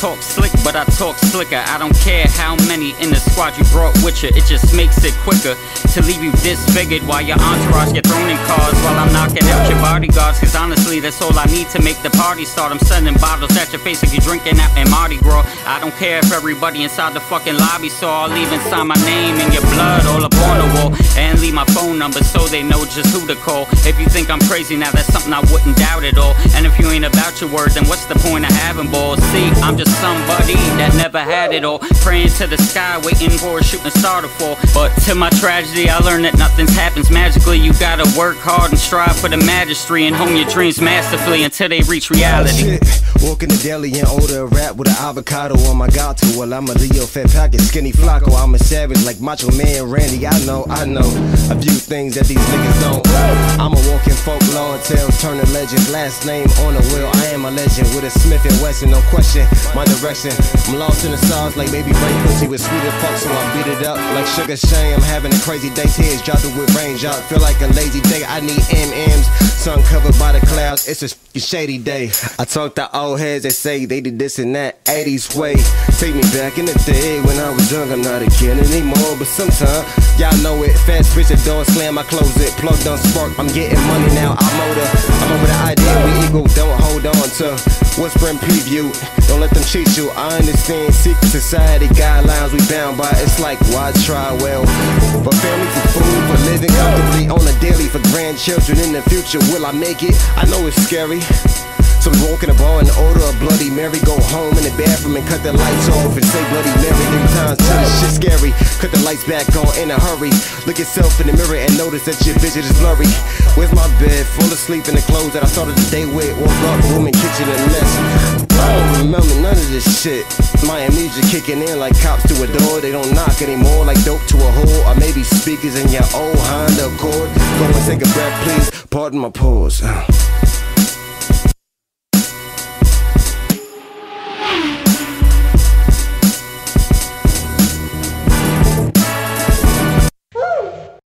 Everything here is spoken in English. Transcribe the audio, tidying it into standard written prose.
talk slick, but I talk slicker. I don't care how many in the squad you brought with you. It just makes it quicker to leave you disfigured while your entourage get thrown in cars while I'm knocking out your bodyguards. Cause honestly, that's all I need to make the party start. I'm sending bottles at your face like you're drinking out in Mardi Gras. I don't care if everybody inside the fucking lobby saw. I'll even sign my name in your blood all up on the wall and leave my phone number so they know just who to call. If you think I'm crazy now, that's something I wouldn't doubt at all. And if you ain't about your word, then what's the point of having balls? See, I'm just somebody that never had it all, praying to the sky, waiting for a shooting star to fall. But to my tragedy, I learned that nothing happens magically. You gotta work hard and strive for the mastery and hone your dreams masterfully until they reach reality. Walk in the deli and order a wrap with an avocado on my gato. Well, I'm a Leo fat packet, skinny Flacco. I'm a savage like Macho Man Randy. I know a few things that these niggas don't. I'm a walking folklore tales, turn a legend. Last name on the wheel, I am a legend with a Smith & Wesson. No question, my direction. I'm lost in the sauce like baby Ray pussy with sweet as fuck, so I beat it up like Sugar Shane. I'm having a crazy day, tears dropping with range out. Feel like a lazy day, I need M&Ms. Sun covered by the clouds, it's a shady day. I talk to old heads, they say they did this and that 80s way. Take me back in the day when I was young, I'm not a kid anymore. But sometimes, y'all know it, fast bitch, the door slam, I close it. Plug done spark, I'm getting money now, I'm over the idea we equal, don't hold on to what's been previewed. Don't let them cheat you, I understand secret society guidelines we bound by. It's like, why try? Well, for family, for food, for living comfortably on a daily, for grandchildren in the future. Will I make it? I know it's scary. So we walk in the bar and order a Bloody Mary. Go home in the bathroom and cut the lights off and say Bloody Mary 3 times till this shit scary. Cut the lights back on in a hurry. Look yourself in the mirror and notice that your vision is blurry. Where's my bed? Full of sleep in the clothes that I started the day with. Woke up, room and kitchen a mess. I don't remember none of this shit. My amnesia kicking in like cops to a door. They don't knock anymore like dope to a whore. Or maybe speakers in your old Honda Accord. Go and take a breath, please. Pardon my pause.